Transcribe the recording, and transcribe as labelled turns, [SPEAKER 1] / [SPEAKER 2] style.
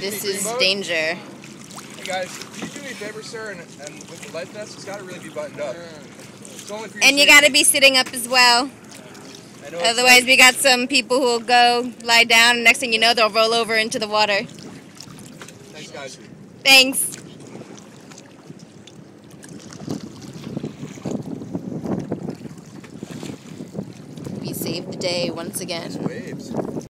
[SPEAKER 1] This is danger.
[SPEAKER 2] Hey guys, can you do me a favor, sir? And with the life vest, it's got to really be buttoned up. It's only for your
[SPEAKER 1] And you
[SPEAKER 2] safety.
[SPEAKER 1] got to be sitting up as well.
[SPEAKER 2] I know
[SPEAKER 1] Otherwise, we got some people who will go lie down, and next thing you know, they'll roll over into the water.
[SPEAKER 2] Thanks, guys.
[SPEAKER 1] Thanks. We saved the day once again.
[SPEAKER 2] Waves.